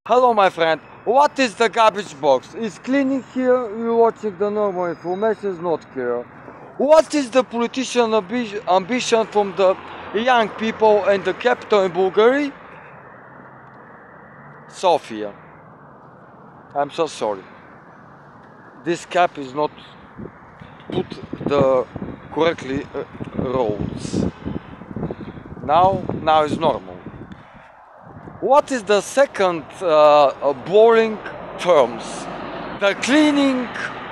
Hello my friend, what is the garbage box? Is cleaning here? You're watching the normal information, is not clear. What is the politician ambition from the young people in the capital in Bulgaria? Sofia. I'm so sorry. This cap is not put the correctly roads. Now is normal. What is the second boring terms? The cleaning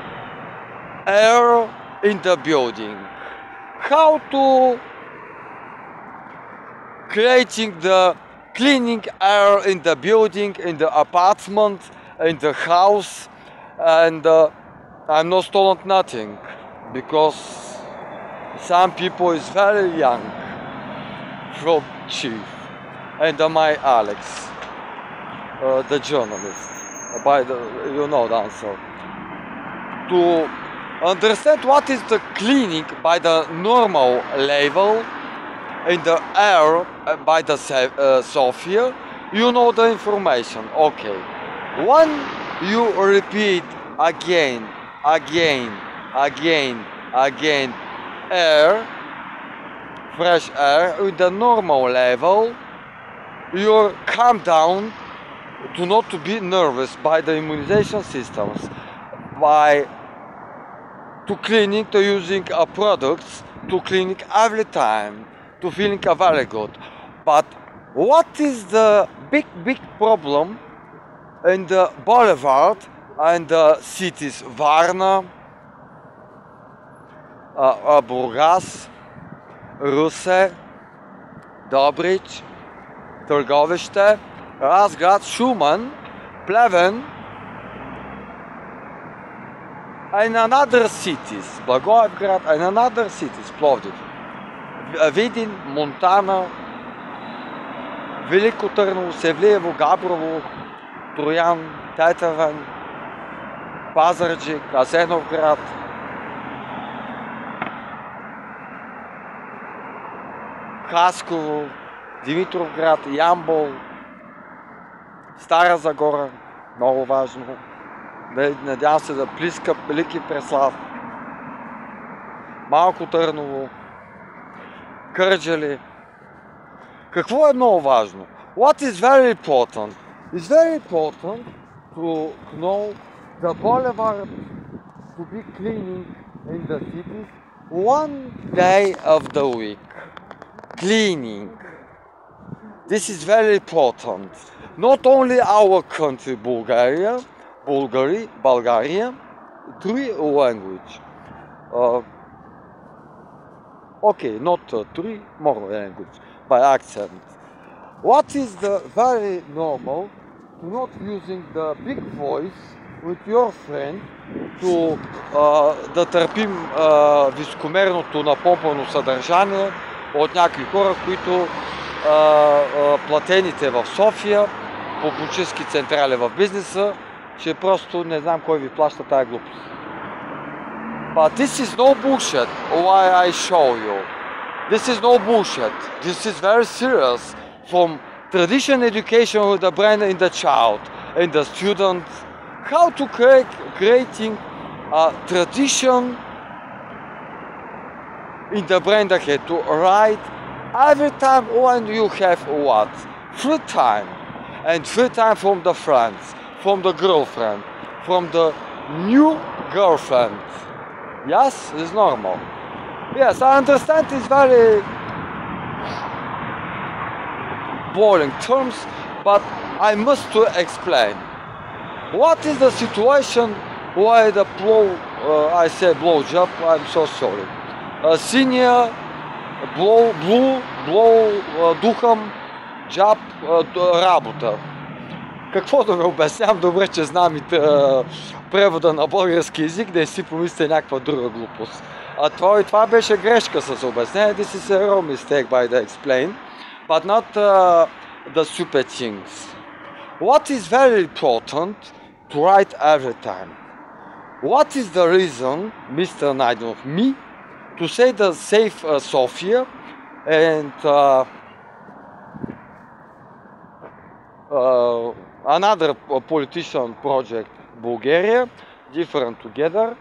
air in the building. How to creating the cleaning air in the building, in the apartment, in the house, and I'm not stolen nothing because some people is very young from chief. And my Alex, the journalist, by the, you know the answer. To understand what is the cleaning by the normal level in the air by the Sofia, you know the information. Okay. When you repeat again, air, fresh air in the normal level, you calm down to not to be nervous by the immunization systems, by to cleaning, to using products, to cleaning every time, to feeling very good. But what is the big problem in the boulevard and the cities Varna, Burgas, Russe, Dobrich, Târgoviște, Razgrad, Schumann, Pleven, and another cities, Blagoevgrad and another cities, Plovdiv, Vidin, Montana, Veliko Tърново, Севлиево, Габрово, Троян, Тетевен, Пазарджик, Асеновград, Хасково, Димитровград, Ямбол, Стара Загора, много важно. Надявам се да плиска Велики Преслав, Малко Търново, Кърджали. Какво е много важно? What is very important? It's very important to know the boulevard to be cleaning in the cities one day of the week. Cleaning. This is very important. Not only our country, Bulgaria, three language. Okay, not three more language by accent. What is the very normal to not using the big voice with your friend to да търпим високомерното напомпано съдържание от някакви хора, които платените в София, по политически централи в бизнеса, че просто не знам кой ви плаща тая глупост. But this is no bullshit, why I show you. This is no bullshit. This is very serious. From tradition education with the brain in the child, in the student, how to creating a tradition in the brain the head to write every time when you have what? Free time. And free time from the friends, from the girlfriend, from the new girlfriend. Yes, it's normal. Yes, I understand it's very boring terms, but I must to explain. What is the situation why the I say blow job, I'm so sorry. Senior, духам, джаб, работа. Какво да ви обяснявам? Добре, че знам и превода на български език, да не си помислите някаква друга глупост. Това беше грешка с обяснение. This is a real mistake by the explain, but not the stupid things. What is very important to write every time? What is the reason, Mr. Naidov, me, to say the safe Sofia and another politician project, Bulgaria, different together.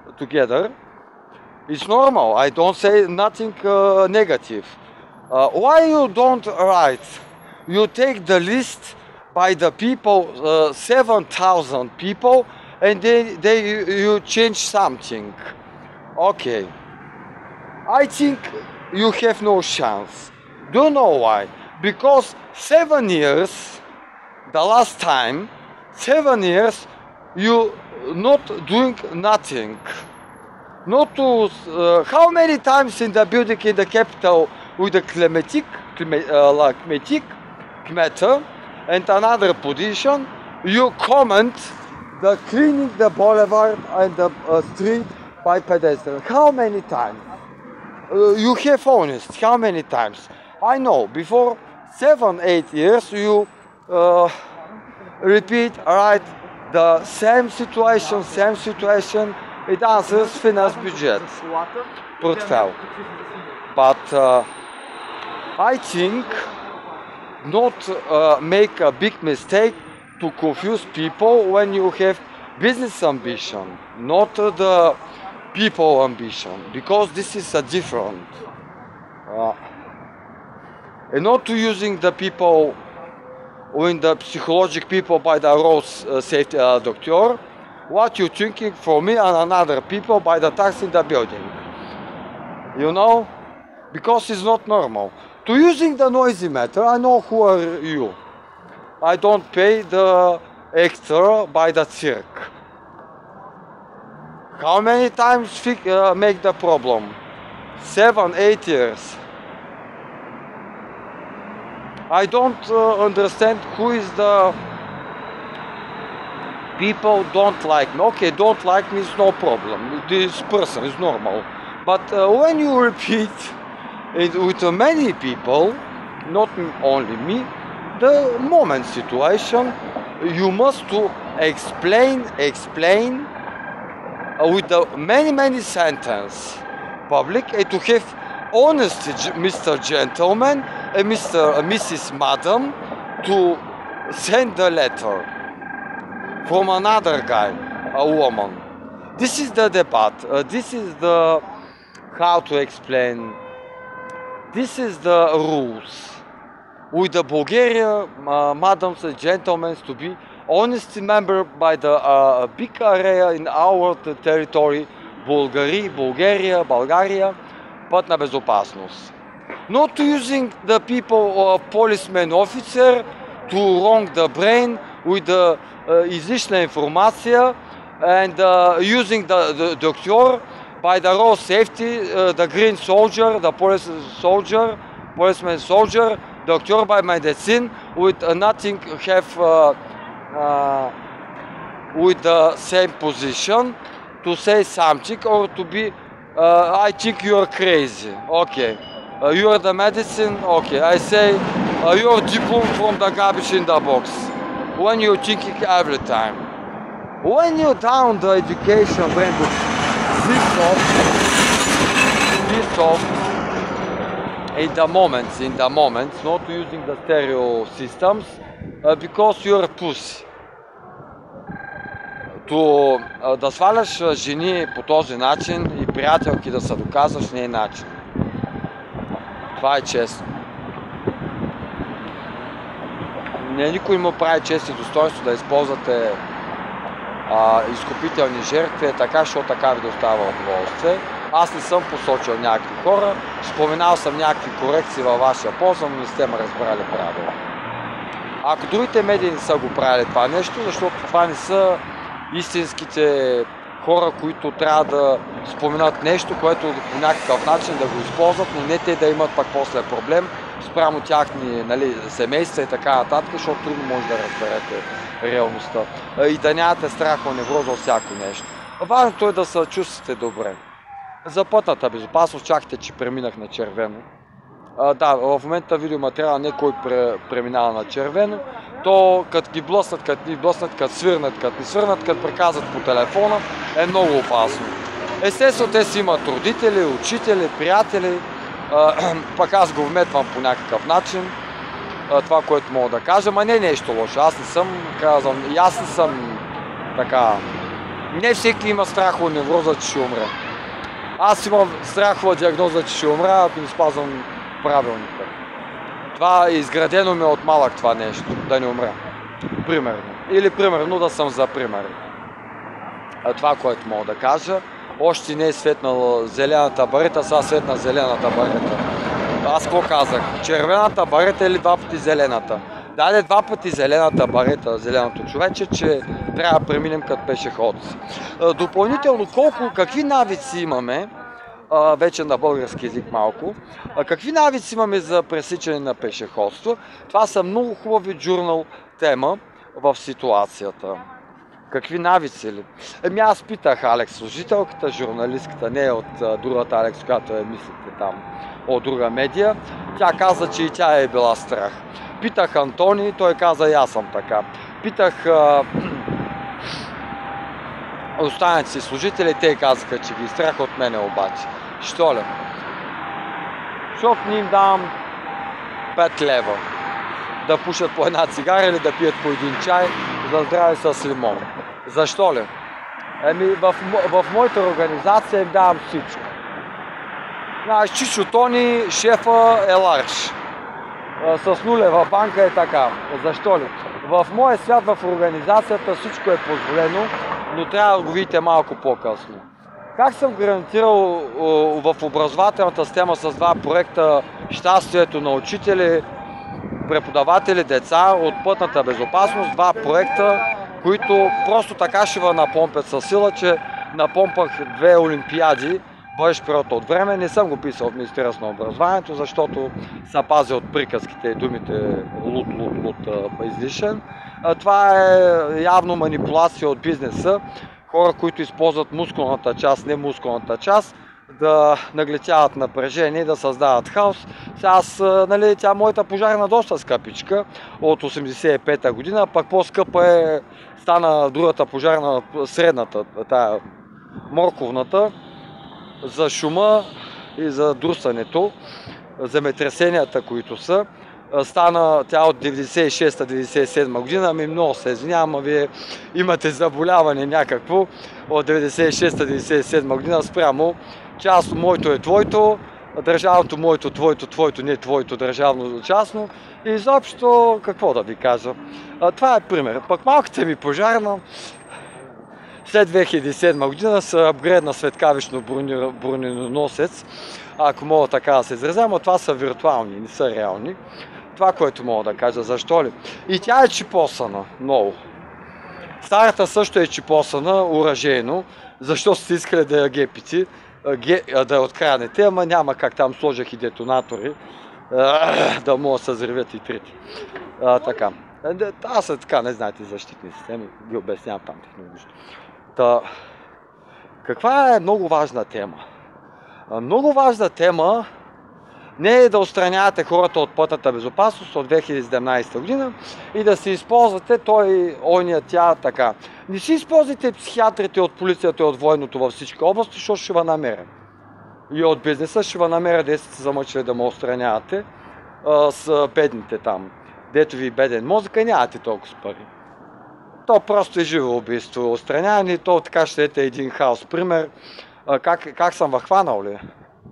It's normal. I don't say nothing negative. Why you don't write? You take the list by the people, 7,000 people, and then you change something. Okay. I think you have no chance. Do you know why? Because 7 years, the last time, 7 years, you not doing nothing. Not to, how many times in the building in the capital with the climatic matter and another position, you comment the cleaning the boulevard and the street by pedestrians. How many times? You have honest, how many times? I know, before 7-8 years you repeat, right, the same situation, it answers finance budget, portfolio. But I think not make a big mistake to confuse people when you have business ambition, not the people ambition, because this is a different. And not to using the people when the psychological people by the road safety doctor, what you thinking for me and another people by the tax in the building. You know? Because it's not normal. To using the noisy matter, I know who are you. I don't pay the extra by the cirque. How many times make the problem? 7-8 years. I don't understand who is the people don't like me. Okay, don't like me is no problem. This person is normal. But when you repeat it with many people, not only me, the moment situation, you must to explain with the many sentences public to have honesty, Mr. Gentleman and Mrs. Madam, to send the letter from another guy, a woman. This is the debate. This is the how to explain. This is the rules. With the Bulgaria, madams and gentlemen, to be honest member by the big area in our territory, Bulgaria, but на безопасност. Not using the people, policeman officer, to wrong the brain with the излишна информация and using the doctor by the road safety, the green soldier, the policeman soldier, doctor by medicine with nothing have with the same position to say something or to be I think you are crazy. Okay. You are the medicine. Okay. I say your diploma from the garbage in the box. When you're thinking every time. When you down the education, when this off, in the moments, not using the stereo systems, because you're a pussy. Да сваляш жени по този начин и приятелки да се доказваш не е начин. Това е честно. Никой му прави чест и достоинство да използвате изкупителни жертви, така, защото така ви достава удоволствие. Аз не съм посочил някакви хора, споменал съм някакви корекции във вашия полза, но не сте ме разбрали правилно. Ако другите медии не са го правили това нещо, защото това не са истинските хора, които трябва да споменат нещо, което по някакъв начин да го използват, но не те да имат пак после проблем спрямо тяхни семейства и така нататък, защото трудно може да разберете реалността. И да нямате страх от невроза от всяко нещо. Важното е да се чувствате добре. За пътната безопасност чакайте, че преминах на червено. Да, в момента видеоматериала не кой преминава на червено, то като ги блъснат, като свирнат, като не свирнат, като приказват по телефона, е много опасно. Естествено, те си имат родители, учители, приятели, пък аз го вметвам по някакъв начин. това, което мога да кажа, ма не нещо лошо. Аз не съм казвам, и аз не съм така. Не всеки има страхова невроза, че ще умре. Аз имам страхова диагноза, че ще умра, ако не спазвам правилника. Това е изградено ми от малък това нещо, да не умра. Примерно. Или примерно да съм за пример. Това, което мога да кажа, още не е светнала зелената барета, сега светна зелената барета. Аз какво казах? Червената барета или два пъти зелената? Даде два пъти зелената барета, зеленото човече, че трябва да преминем като пешеходци. Допълнително, какви навици имаме, вече на български език малко, какви навици имаме за пресичане на пешеходство? Това са много хубави журнал тема в ситуацията. Какви навици ли? Аз питах Алекс, служителката, журналистката, не от другата Алекс, която мислите там, от друга медия. Тя каза, че и тя е била страх. Питах Антони, той каза, и аз съм така. Питах останалите си служители, те казаха, че ги страх от мене обаче. Що ли? Защото не им давам 5 лева да пушат по една цигара или да пият по един чай за здраве с лимон. Защо ли? В моята организация им давам всичко. Знаеш, Чичо Тони, шефа е ларш. С нулева банка е така. Защо ли? В моя свят, в организацията всичко е позволено, но трябва да го видите малко по-късно. Как съм гарантирал в образователната система с два проекта щастието на учители, преподаватели, деца от пътната безопасност, два проекта, които просто така ще напомпят със сила, че напомпах 2 олимпиади, бъдещ период от време. Не съм го писал в Министерството на образованието, защото се пазя от приказките и думите лут излишен. Това е явно манипулация от бизнеса. Хора, които използват мускулната част, не мускулната част, да наглетяват напрежение, да създават хаос. Сега моята пожарна доста скъпичка от 85-та година, пък по-скъпа стана другата пожарна, средната, тая морковната, за шума и за друсането, земетресенията, които са. Стана тя от 96-97 година, много се извинявам, вие имате заболяване някакво от 96-97 година спрямо част моето е твоето, държавното моето, твоето не е твоето, държавно частно и изобщо какво да ви кажа. Това е пример. Пък малката ми пожарна след 2007 година са апгрейдна светкавично броненосец, ако мога така да се изразя, но това са виртуални, не са реални. Това, което мога да кажа, защо ли? И тя е чипосана, много. Старата също е чипосана, оръжейно, защо сте искали да я гепите, да я откраднете, ама няма как, там сложих и детонатори, да могат да се взривят и трите. Така. Аз са така, не знаете защитни системи, ги обяснявам там технологично. Каква е много важна тема? Много важна тема не е да отстранявате хората от пътната безопасност от 2017 година и да си използвате тя, така. Не си използвайте психиатрите от полицията и от военното във всички области, защото ще ви намеря. И от бизнеса ще ви намеря, де сте се замъчили да ме отстранявате с бедните там. Дето ви беден мозък и нямате толкова пари. То просто е живо убийство. Отстраняване и то така ще ете един хаос. Пример, как съм въхванал ли?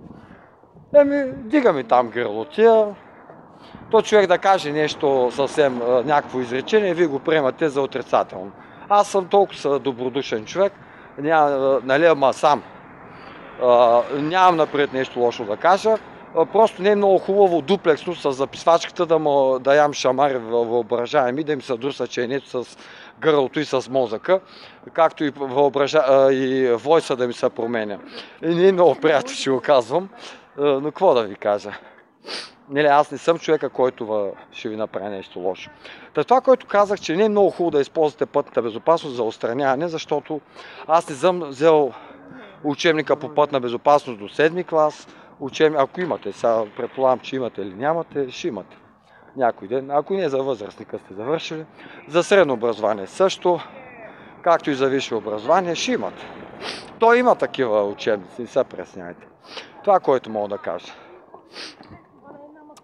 Дига ми там гърлотия. То човек да каже нещо съвсем, някакво изречение, вие го приемате за отрицателно. Аз съм толкова добродушен човек, ама сам. Нямам напред нещо лошо да кажа. Просто не е много хубаво дуплексно с записвачката да ям шамари въображаеми, да им се друса чейнето с гърлото и с мозъка, както и войса да ми се променя. И не е много приятно, ще го казвам, но какво да ви кажа? Аз не съм човека, който ще ви направи нещо лошо. Това, което казах, че не е много хубаво да използвате пътната безопасност за отстраняване, защото аз не съм взел учебника по пътна безопасност до 7-ми клас. Ако имате, сега предполагам, че имате или нямате, ще имате някой ден. Ако не за възрастника сте завършили, за средно образование също, както и за висше образование, ще имате. Той има такива учебници, не се пресняйте. Това, което мога да кажа.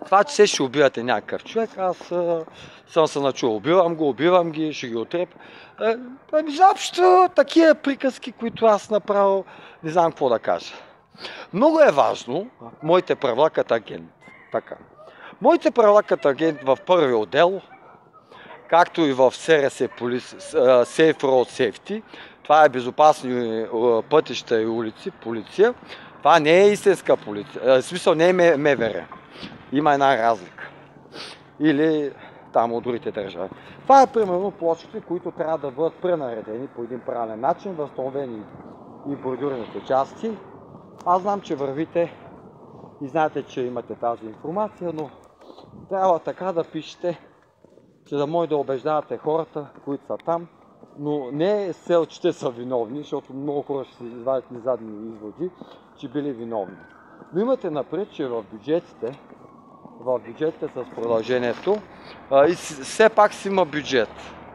Това, че се ще убивате някакъв човек, аз съм се начул. Убивам ги, ще ги отрепя. Изобщо такива приказки, които аз направил, не знам какво да кажа. Много е важно, моите правила като агент. Така. Моите правила като агент в първи отдел, както и в СРС Safe Road Safety, това е безопасни пътища и улици, полиция. Това не е истинска полиция, в смисъл не е МВР. Има една разлика. Или там от другите държави. Това е примерно площите, които трябва да бъдат пренаредени по един правилен начин, възстановени и бордюрните части. Аз знам, че вървите и знаете, че имате тази информация, но трябва така да пишете, че да може да убеждавате хората, които са там, но не е цел, че те са виновни, защото много хора ще си извадят задни изводи, че били виновни. Но имате напред, че в бюджетите с продължението и все пак си има бюджет.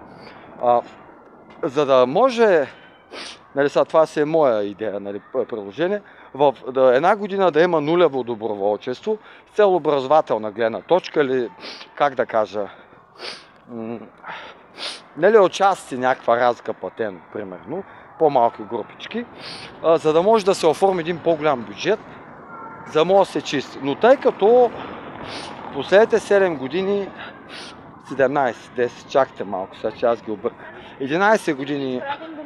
За да може, нали, това си е моя идея, нали, предложение, в една година да има нулево доброволчество, с цел образователна гледна точка или, как да кажа, нали, отчасти някаква разлика платено, примерно, по-малки групички, за да може да се оформи един по-голям бюджет, за да може да се чисти. Но тъй като последните 7 години, 17, 10, чакайте малко, сега че аз ги обърках, 11 години,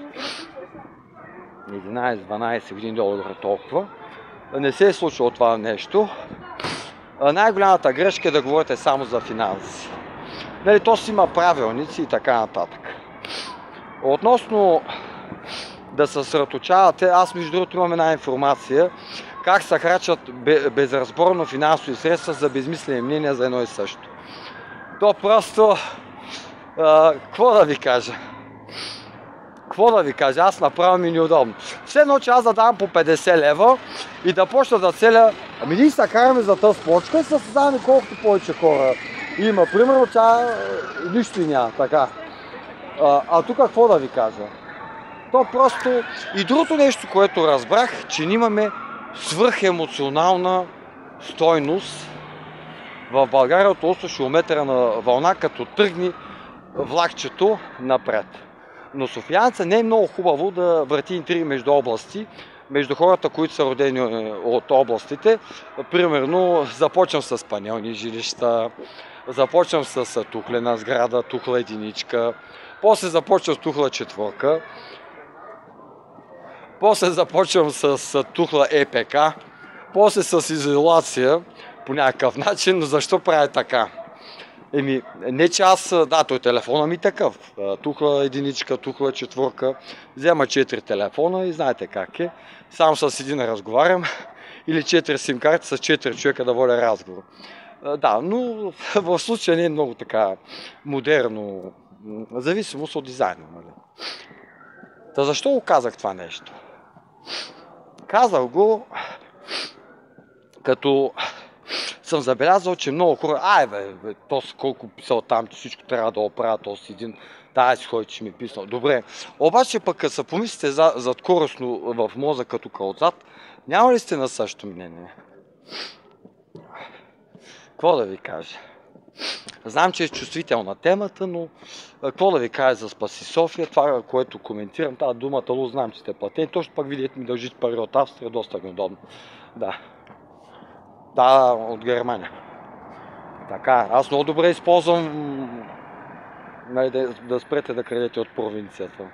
11-12 години долу толкова, не се е случило това нещо. Най-голямата грешка е да говорите само за финанси. Нали, то си има правилници и така нататък. Относно да се съсредоточавате, аз между другото имам една информация, как се харчат безразборно финансови средства за безмислени мнения за едно и също. То просто, какво да ви кажа? Аз направо ми неудобно. Все едно, че аз да давам по 50 лева и да почна да целя, ами ние се караме за тази плочка и се създаваме колкото повече хора има. Примерно тя нищо и няма, така. А тук какво да ви кажа? То просто и другото нещо, което разбрах, че имаме свръхемоционална стойност в България от 8 км на вълна, като тръгни влакчето напред. Но софиянца не е много хубаво да върти интриги между области, между хората, които са родени от областите. Примерно, започвам с панелни жилища, започвам с тухлена сграда, тухла единичка, после започвам с тухла четворка, после започвам с тухла ЕПК, после с изолация по някакъв начин, но защо правя така? Не че аз, да, той телефона ми такъв, тухла единичка, тухла четворка, взема 4 телефона и знаете как е, само с един разговарям, или 4 сим-карти с 4 човека да водя разговор. Да, но в случая не е много така модерно, зависимост от дизайна. Нали? Та защо го казах това нещо? Казах го, като съм забелязал, че много хора, то колко писал там, че всичко трябва да оправя този един, тази хой, че ми е писал. Добре, обаче пък като се помислите задкоростно в мозъка тук отзад, няма ли сте на същото мнение? Какво да ви кажа? Знам, че е чувствителна темата, но какво да ви кажа за Спаси София, това, което коментирам, тази думата, знам, че сте платени, точно пък видите ми дължите пари от Австрия, доста ми удобно. Да. Да, от Германия. Така, аз много добре използвам да спрете да крадете от провинцията.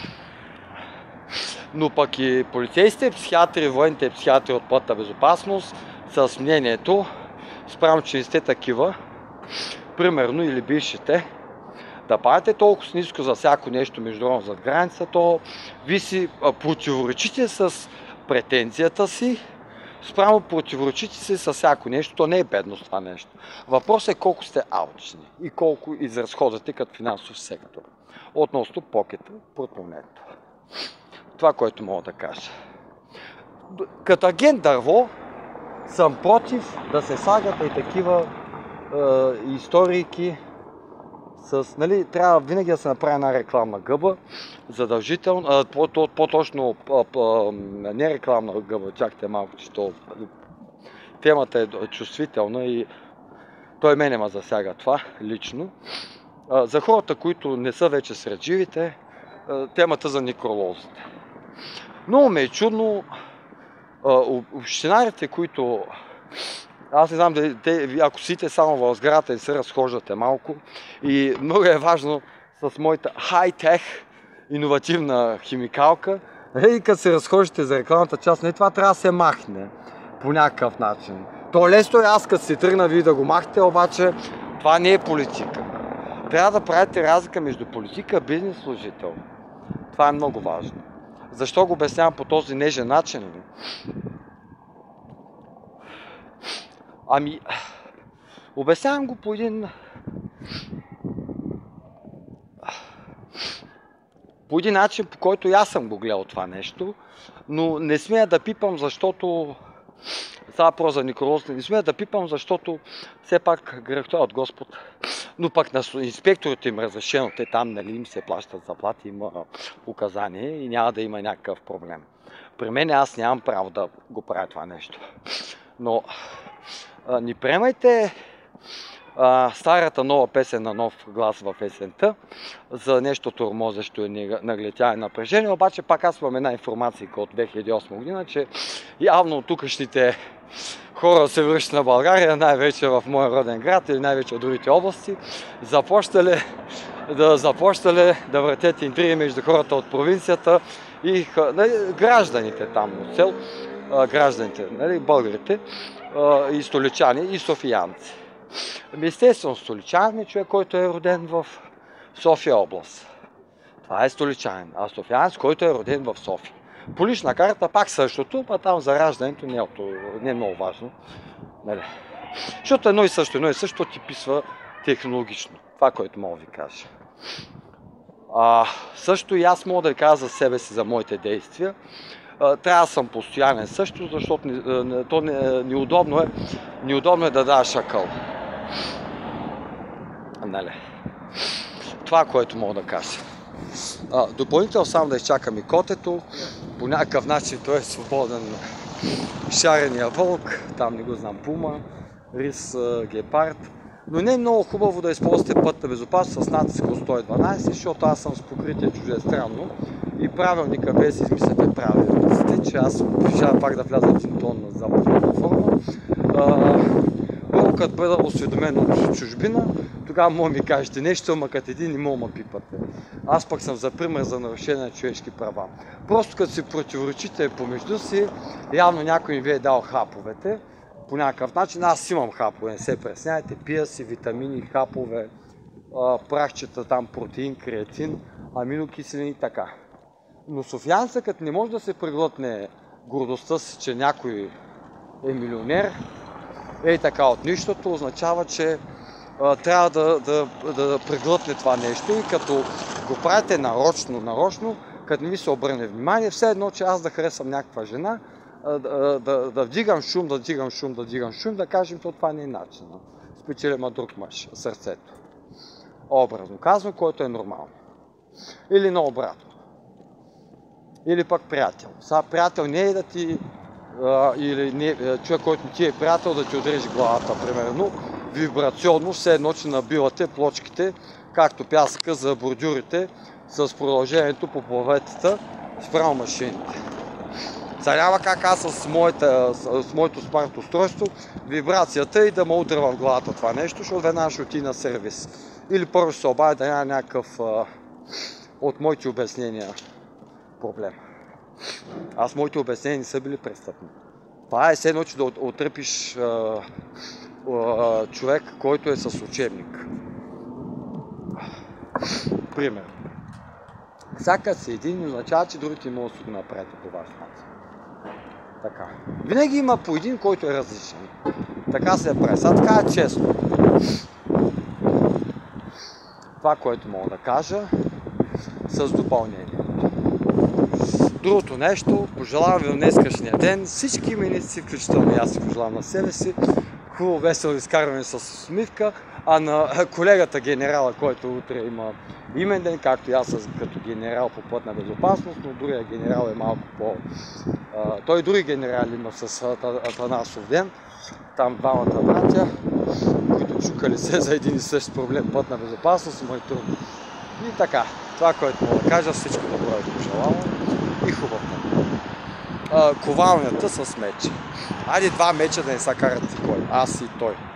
Но пък и полицейските психиатри, военните психиатри от пътна безопасност с мнението, спрямо, че не сте такива, примерно или бившите, да правите толкова ниско за всяко нещо международно зад граница, то ви си противоречите с претензията си, спрямо противоречите си с всяко нещо, то не е бедност това нещо. Въпросът е колко сте алчни и колко изразходвате като финансов сектор. Относно покета, портмонето. Това, което мога да кажа. Като агент дърво съм против да се слагат и такива историки с, нали, трябва винаги да се направи една рекламна гъба, задължително, по-точно не рекламна гъба, чакайте малко, че темата е чувствителна и той мене ме засяга това лично. За хората, които не са вече сред живите, темата за некролозите. Много ме е чудно общинарите, които... Аз не знам, ако сидите само в сградата и се разхождате малко, и много е важно с моята хай-тех, иновативна химикалка, и като се разхождате за рекламната част, това трябва да се махне по някакъв начин. То лесно е, аз като си тръгна вие да го махте, обаче това не е политика. Трябва да правите разлика между политика и бизнес служител. Това е много важно. Защо го обяснявам по този нежен начин? Ами, обяснявам го по един начин, по който и аз съм го гледал това нещо, но не смея да пипам, защото става въпрос за некролозите, не смея да пипам, защото все пак грехът е от Господ. Но пък на инспекторите им разрешено, те там им се плащат заплати, има указания и няма да има някакъв проблем. При мен аз нямам право да го правя това нещо. Но не приемайте старата нова песен на нов глас в есента за нещо тормозещо и наглетяване напрежение, обаче пак аз имам една информация от 2008 година, че явно тукашните хора се връщат на България, най-вече в моя роден град или най-вече от другите области, започнали да въртят интриги между хората от провинцията и гражданите там от сел, гражданите, българите, и столичани, и софиянци. Естествено, столичанин е човек, който е роден в София област. Това е столичанин, а софиянец, който е роден в София. По лична карта пак същото, а там за раждането не е много важно. Защото едно и също ти писва технологично. Това, което мога да ви кажа. Също и аз мога да ви кажа за себе си, за моите действия. Трябва да съм постоянен също, защото неудобно е да даваш акъл. Това, което мога да кажа. Допълнително само да изчакам и котето. По някакъв начин той е свободен. Шарения вълк, там не го знам, пума, рис, гепард. Но не е много хубаво да използвате пътна безопасност с натиск от 112, защото аз съм с покритие чуждестранно и правилника без измисляте правилниците, че аз обещавам пак да вляза в един тон на западна форма. Много като бъда осведомен от чужбина, тогава може ми кажете нещо, ама като един не мога ма пипате. Аз пък съм за пример за нарушение на човешки права. Просто като си противоречите помежду си, явно някой ми ви е дал хаповете, по някакъв начин. Аз имам хапове, не се пресняйте, пия си витамини, хапове, прахчета там, протеин, креатин, аминокиселини и така. Но софиянца, като не може да се преглътне гордостта си, че някой е милионер, така от нищото, означава, че трябва да преглътне това нещо и като го правите нарочно, като не ви се обърне внимание, все едно, че аз да харесвам някаква жена, да вдигам шум, да кажем, то това не е начин. Спечелим друг мъж, сърцето. Образно казвам, който е нормално. Или наобратно. Или пък приятел. Сега приятел не е да ти, или човек, който ти е приятел, да ти отрежи главата, примерно, вибрационно, все едно, че набивате плочките, както пясъка за бордюрите, с продължението по плаветата спрямо машините. Сега няма как аз с моето смарт устройство, вибрацията и да ме удря в главата това нещо, защото веднага ще отиде на сервис. Или първо ще се обадя да няма някакъв от моите обяснения проблем. Аз моите обяснения не са били престъпни. Това е все едно, че да отръпиш човек, който е с учебник. Пример. Всяка си един означава, че другите могат да го направят по ваш начин. Така. Винаги има по един, който е различен. Така се прави. Сега така е честно. Това, което мога да кажа с допълнение. Другото нещо, пожелавам ви в днескашния ден всички именици, включително и аз си пожелавам на себе си, хубаво весело изкарване с усмивка, а на колегата генерала, който утре има имен ден, както и аз като генерал по пътна безопасност, но другия генерал е малко по... Той други генерали има с Атанасов ден, там двамата братя, които чукали се за един и същ проблем, пътна безопасност, му е трудно. И така, това, което мога да кажа, всичко добро е пожелавам и хубав ден. Ковалнята с мечи. Айде 2 меча да не са карат и кой, аз и той.